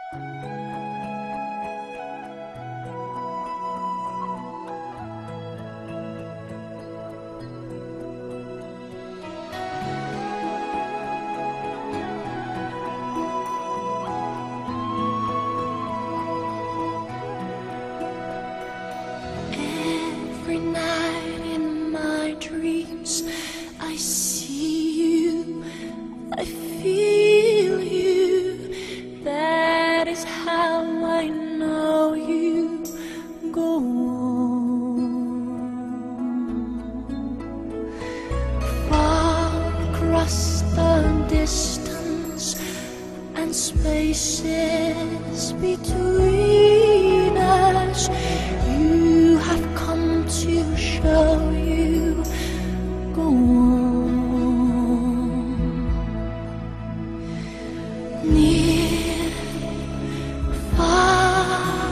Every night in my dreams I see you, I feel you. That is how I know you go on. Far across the distance and spaces between us, you have come to show you go on. Near, far,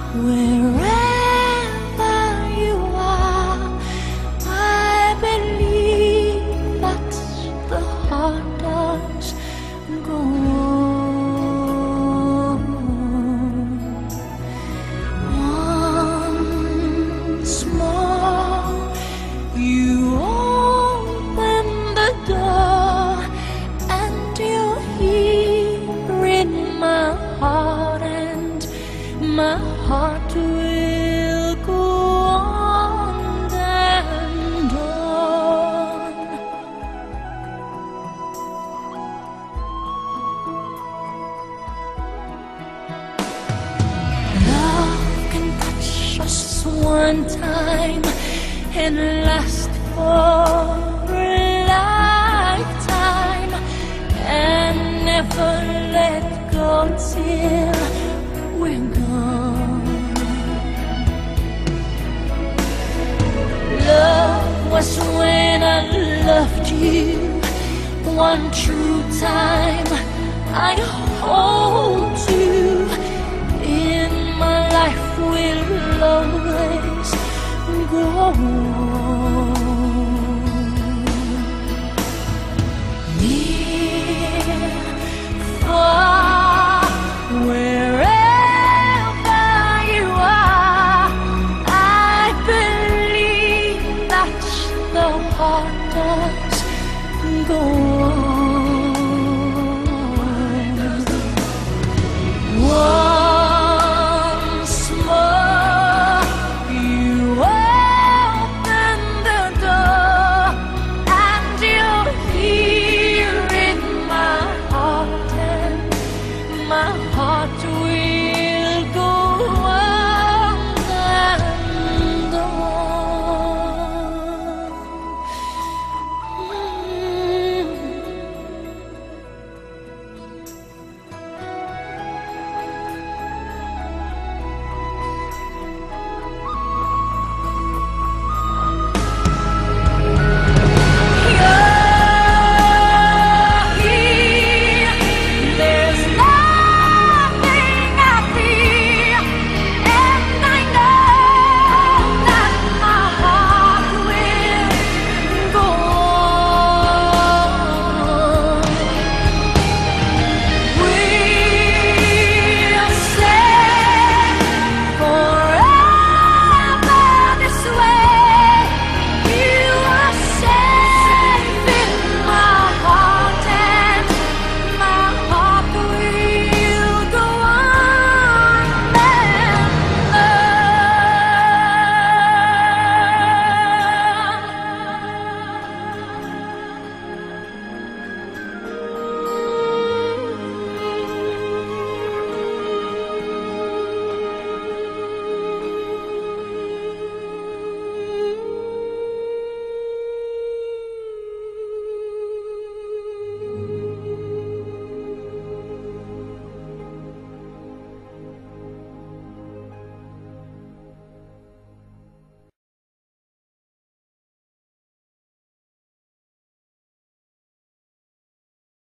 wherever you are, I believe that the heart does go on. Once more, you open the door, and you're here in my heart, and my heart will go on and on. Love can touch us one time and last for a lifetime, and never let go till we're gone. Love was when I loved you one true time. I hold you in my life, will always go on.